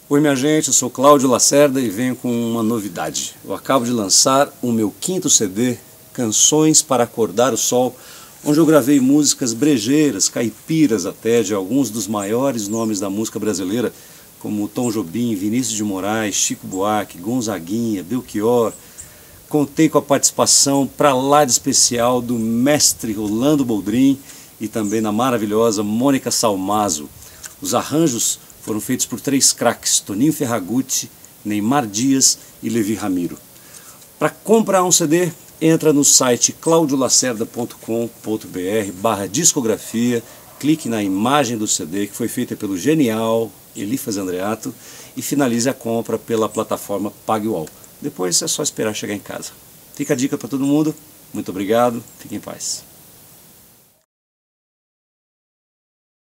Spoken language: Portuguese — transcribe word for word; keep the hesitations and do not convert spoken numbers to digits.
Oi minha gente, eu sou Cláudio Lacerda e venho com uma novidade. Eu acabo de lançar o meu quinto C D, Canções para Acordar o Sol, onde eu gravei músicas brejeiras, caipiras até, de alguns dos maiores nomes da música brasileira, como Tom Jobim, Vinícius de Moraes, Chico Buarque, Gonzaguinha, Belchior. Contei com a participação pra lá de especial do mestre Rolando Boldrin e também da maravilhosa Mônica Salmazo. Os arranjos foram feitos por três craques, Toninho Ferragutti, Neymar Dias e Levi Ramiro. Para comprar um C D, entra no site claudio lacerda ponto com ponto br barra discografia, clique na imagem do C D que foi feita pelo genial Elifas Andreato e finalize a compra pela plataforma PagWall. Depois é só esperar chegar em casa. Fica a dica para todo mundo. Muito obrigado. Fiquem em paz.